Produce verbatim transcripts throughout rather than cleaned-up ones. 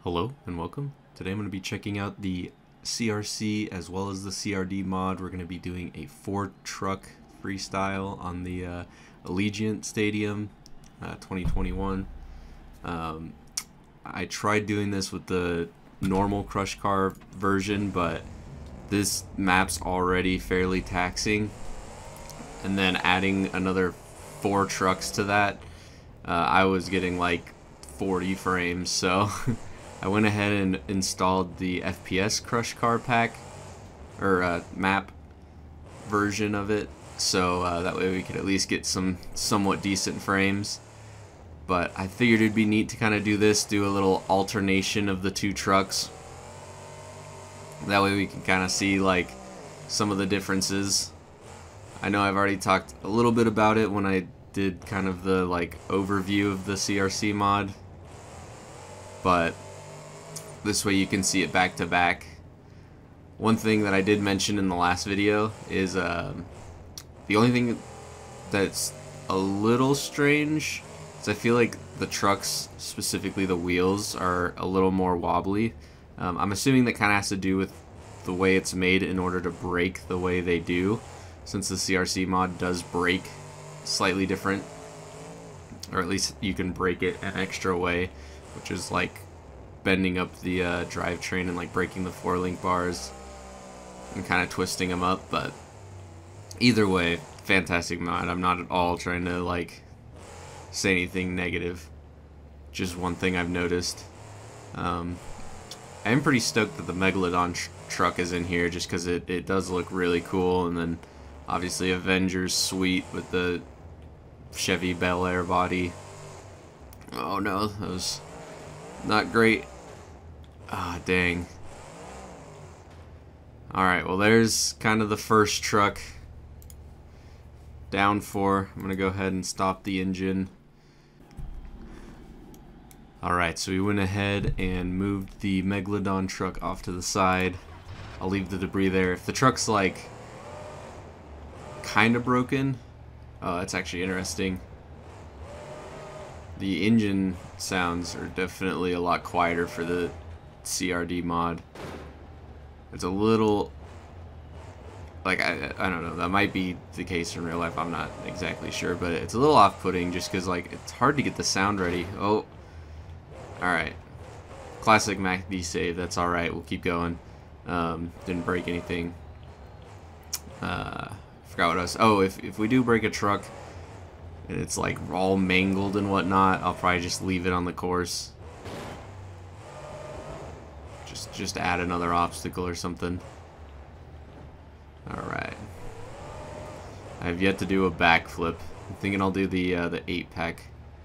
Hello and welcome. Today I'm going to be checking out the C R C as well as the C R D mod. We're going to be doing a four truck freestyle on the uh, Allegiant Stadium uh, twenty twenty-one. Um, I tried doing this with the normal crush car version, but this map's already fairly taxing, and then adding another four trucks to that, uh, I was getting like forty frames, so I went ahead and installed the F P S crush car pack or uh, map version of it, so uh, that way we could at least get some somewhat decent frames. But I figured it'd be neat to kind of do this, do a little alternation of the two trucks. That way we can kind of see like some of the differences. I know I've already talked a little bit about it when I did kind of the like overview of the C R C mod, but this way you can see it back to back. One thing that I did mention in the last video is um, the only thing that's a little strange is I feel like the trucks, specifically the wheels, are a little more wobbly. Um, I'm assuming that kind of has to do with the way it's made in order to brake the way they do, since the C R C mod does brake slightly different, or at least you can brake it an extra way, which is like bending up the uh, drivetrain and like breaking the four link bars and kind of twisting them up. But either way, fantastic mod. I'm not at all trying to like say anything negative, just one thing I've noticed. um, I'm pretty stoked that the Megalodon tr truck is in here, just because it, it does look really cool. And then obviously Avengers Suite with the Chevy Bel Air body. Oh no, that was not great. Ah, dang. Alright, well there's kind of the first truck. Down four. I'm gonna go ahead and stop the engine. Alright, so we went ahead and moved the Megalodon truck off to the side. I'll leave the debris there. If the truck's like kind of broken, oh, that's actually interesting. The engine sounds are definitely a lot quieter for the C R D mod. It's a little like I, I don't know, that might be the case in real life, I'm not exactly sure, but it's a little off-putting just because like it's hard to get the sound ready. Oh, alright, classic M A C D save. That's alright, we'll keep going. Um, didn't break anything. uh, forgot what I was, oh, if, if we do break a truck and it's like all mangled and whatnot, I'll probably just leave it on the course. Just just add another obstacle or something. Alright. I have yet to do a backflip. I'm thinking I'll do the uh, the eight pack.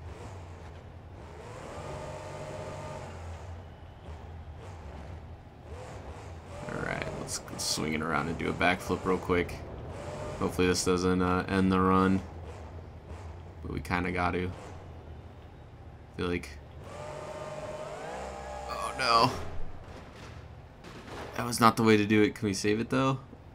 Alright, let's swing it around and do a backflip real quick. Hopefully this doesn't uh, end the run. But we kind of got to. I feel like... Oh no. That was not the way to do it. Can we save it though?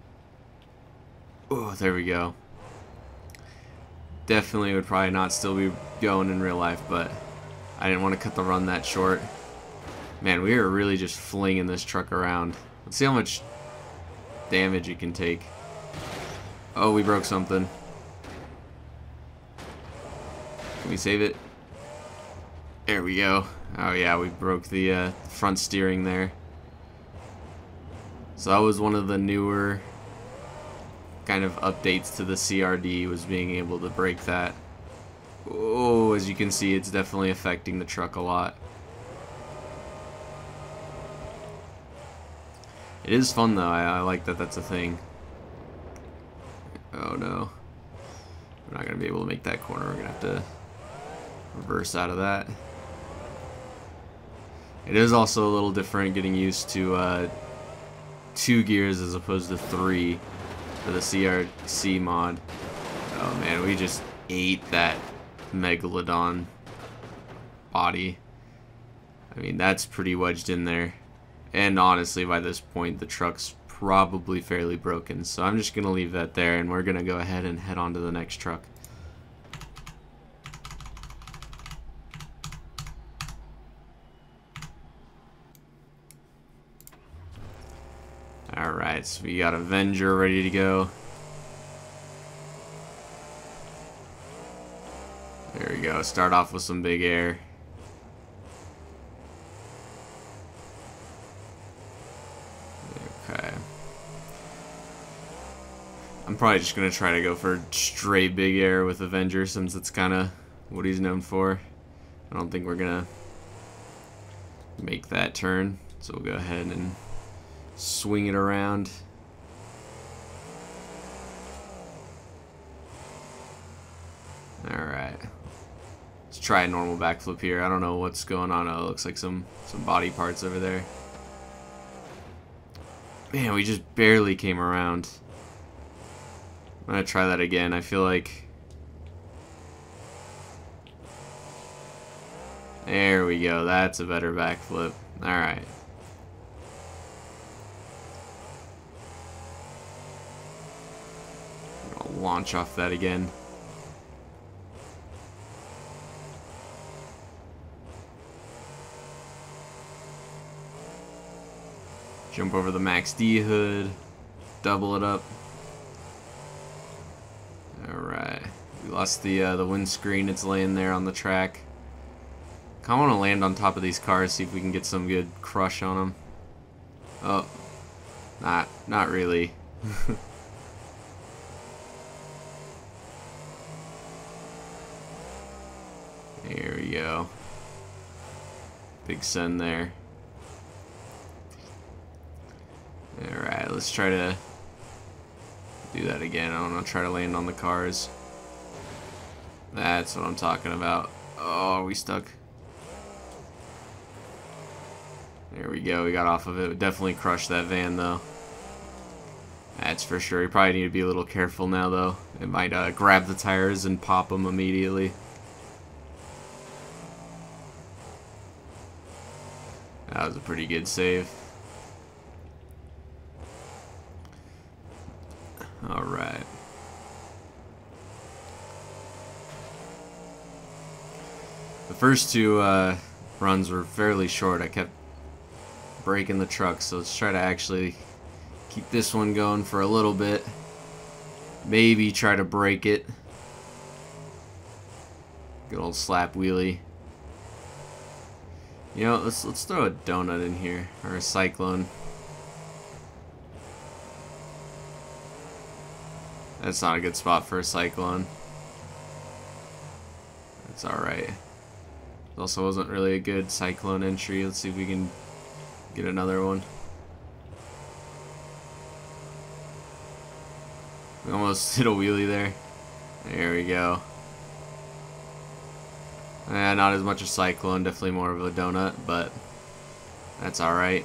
Oh, there we go. Definitely would probably not still be going in real life, but I didn't want to cut the run that short. Man, we are really just flinging this truck around. Let's see how much damage it can take. Oh, we broke something. Can we save it? There we go. Oh yeah, we broke the uh, front steering there. So that was one of the newer kind of updates to the C R D, was being able to break that. Oh, as you can see, it's definitely affecting the truck a lot. It is fun though. I, I like that that's a thing. Oh no. We're not going to be able to make that corner. We're going to have to reverse out of that. It is also a little different getting used to uh, two gears as opposed to three for the C R C mod. Oh man, we just ate that Megalodon body. I mean, that's pretty wedged in there. And honestly, by this point, the truck's probably fairly broken. So I'm just going to leave that there, and we're going to go ahead and head on to the next truck. Alright, so we got Avenger ready to go. There we go. Start off with some big air. Okay. I'm probably just going to try to go for straight big air with Avenger since it's kind of what he's known for. I don't think we're going to make that turn. So we'll go ahead and swing it around. Alright. Let's try a normal backflip here. I don't know what's going on. Oh, it looks like some, some body parts over there. Man, we just barely came around. I'm gonna try that again. I feel like... There we go. That's a better backflip. Alright. I'll launch off that again. Jump over the Max D hood. Double it up. Alright. We lost the uh, the windscreen. It's laying there on the track. I want to land on top of these cars, see if we can get some good crush on them. Oh. Not, not really. There we go. Big send there. Alright, let's try to do that again. I don't know, try to land on the cars. That's what I'm talking about. Oh, we stuck. There we go, we got off of it. We definitely crushed that van though. That's for sure. You probably need to be a little careful now though. It might uh, grab the tires and pop them immediately. That was a pretty good save. Alright. The first two uh, runs were fairly short. I kept breaking the truck, so let's try to actually keep this one going for a little bit. Maybe try to break it. Good old slap wheelie. You know, let's let's throw a donut in here, or a cyclone. That's not a good spot for a cyclone. That's alright. Also wasn't really a good cyclone entry. Let's see if we can get another one. We almost hit a wheelie there. There we go. Eh, not as much a cyclone, definitely more of a donut, but that's alright.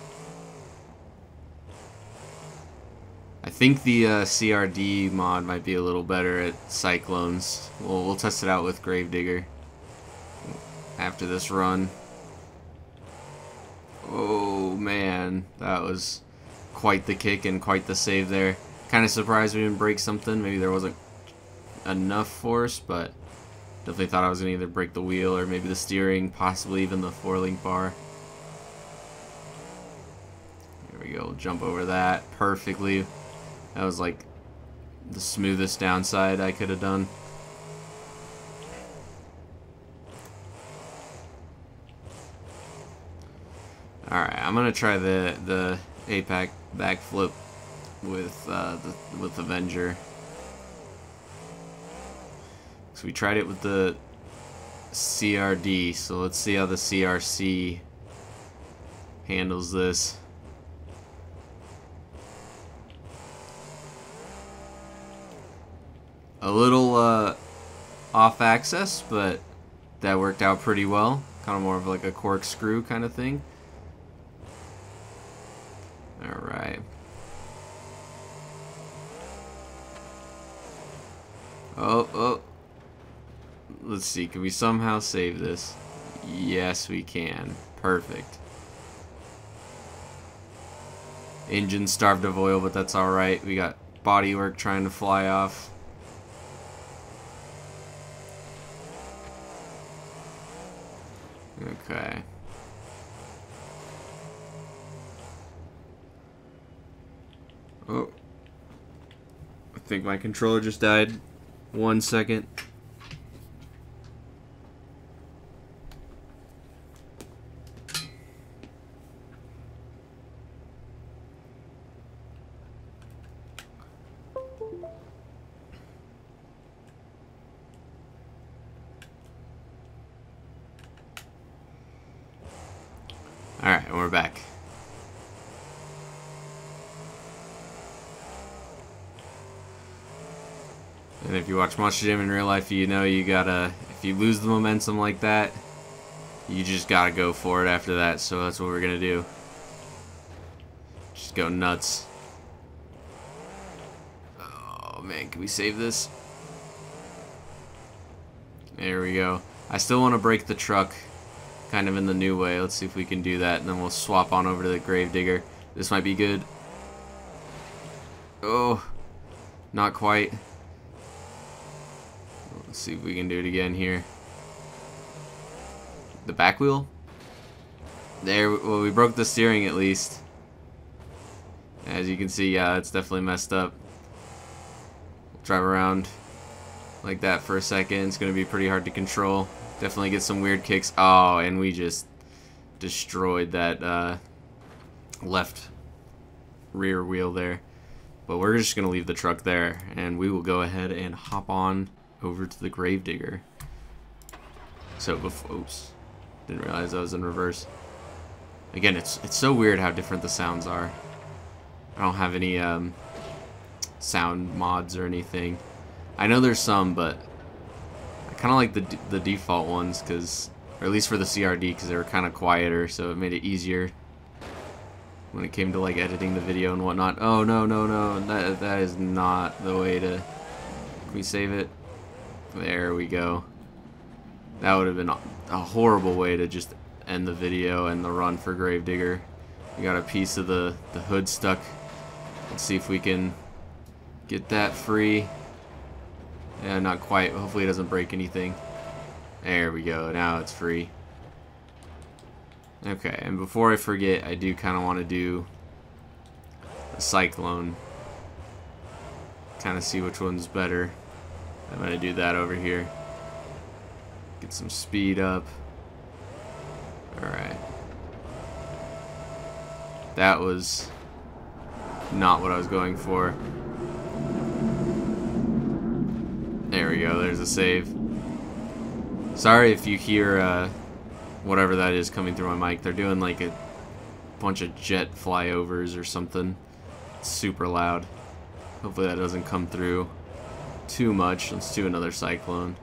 I think the uh, C R D mod might be a little better at cyclones. We'll, we'll test it out with Gravedigger after this run. Oh man, that was quite the kick and quite the save there. Kind of surprised we didn't break something. Maybe there wasn't enough force, but definitely thought I was going to either break the wheel or maybe the steering, possibly even the four-link bar. Here we go, jump over that perfectly. That was like the smoothest downside I could have done. Alright, I'm gonna try the the A PAC backflip with uh, the with Avenger. So we tried it with the C R D, so let's see how the C R C handles this. A little uh, off axis, but that worked out pretty well. Kind of more of like a corkscrew kind of thing. Alright. Oh, oh. Let's see, can we somehow save this? Yes, we can. Perfect. Engine starved of oil, but that's alright. We got bodywork trying to fly off. Okay. Oh. I think my controller just died. One second. Alright, we're back. And if you watch Monster Jam in real life, you know you gotta, if you lose the momentum like that, you just gotta go for it after that. So that's what we're gonna do. Just go nuts. Oh man, can we save this? There we go. I still want to break the truck kind of in the new way. Let's see if we can do that, and then we'll swap on over to the Gravedigger. This might be good. Oh, not quite. Let's see if we can do it again here. The back wheel? There, well, we broke the steering at least. As you can see, yeah, it's definitely messed up. Drive around like that for a second. It's going to be pretty hard to control. Definitely get some weird kicks. Oh, and we just destroyed that uh, left rear wheel there. But we're just going to leave the truck there, and we will go ahead and hop on over to the Gravedigger. So before, oops, didn't realize I was in reverse. Again, it's it's so weird how different the sounds are. I don't have any um, sound mods or anything. I know there's some, but I kind of like the the default ones, because, or at least for the C R D, because they were kind of quieter, so it made it easier when it came to like editing the video and whatnot. Oh no no no, that that is not the way to. Can we save it? There we go. That would have been a horrible way to just end the video and the run for Gravedigger. We got a piece of the the hood stuck. Let's see if we can get that free. Yeah, not quite. Hopefully it doesn't break anything. There we go. Now it's free. Okay, and before I forget, I do kind of want to do a Cyclone. Kind of see which one's better. I'm going to do that over here. Get some speed up. Alright. That was not what I was going for. There we go, there's a save. Sorry if you hear uh, whatever that is coming through my mic. They're doing like a bunch of jet flyovers or something. It's super loud. Hopefully that doesn't come through too much. Let's do another Cyclone.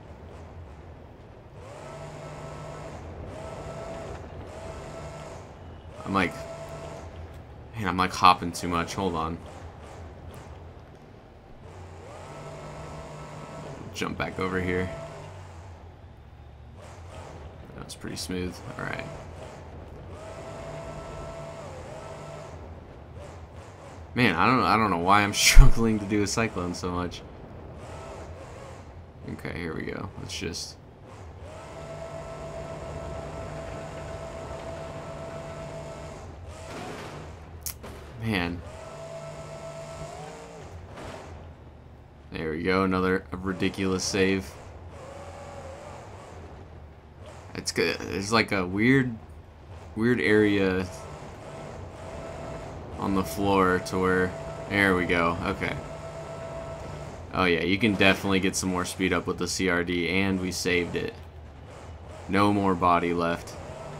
I'm like, man, I'm like hopping too much. Hold on. Jump back over here. That was pretty smooth. Alright. Man, I don't I don't know why I'm struggling to do a Cyclone so much. Okay, here we go. Let's just Man. There we go, another ridiculous save. It's good. There's like a weird weird area on the floor to where, there we go. Okay. Oh yeah, you can definitely get some more speed up with the C R D, and we saved it. No more body left.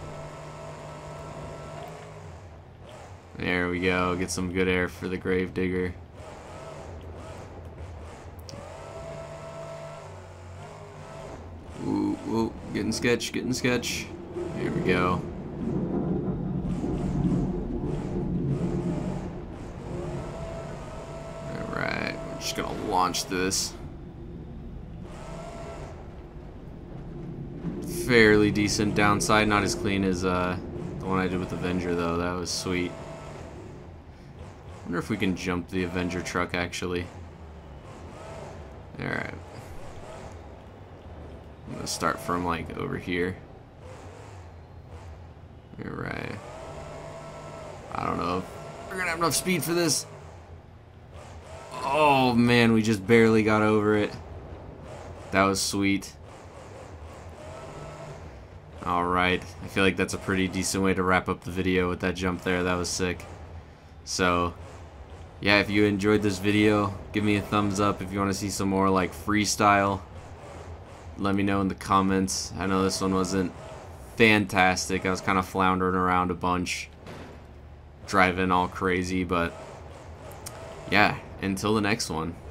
There we go. Get some good air for the Gravedigger. Ooh, ooh, getting sketch, getting sketch. There we go. Alright, we're just gonna launch this. Fairly decent downside, not as clean as uh, the one I did with Avenger though. That was sweet. I wonder if we can jump the Avenger truck actually. Alright. I'm gonna start from like over here. Alright. I don't know if we're gonna have enough speed for this. Oh man, we just barely got over it. That was sweet. Alright, I feel like that's a pretty decent way to wrap up the video with that jump there. That was sick. So, yeah, if you enjoyed this video, give me a thumbs up. If you want to see some more like freestyle, let me know in the comments. I know this one wasn't fantastic. I was kind of floundering around a bunch, driving all crazy, but yeah, until the next one.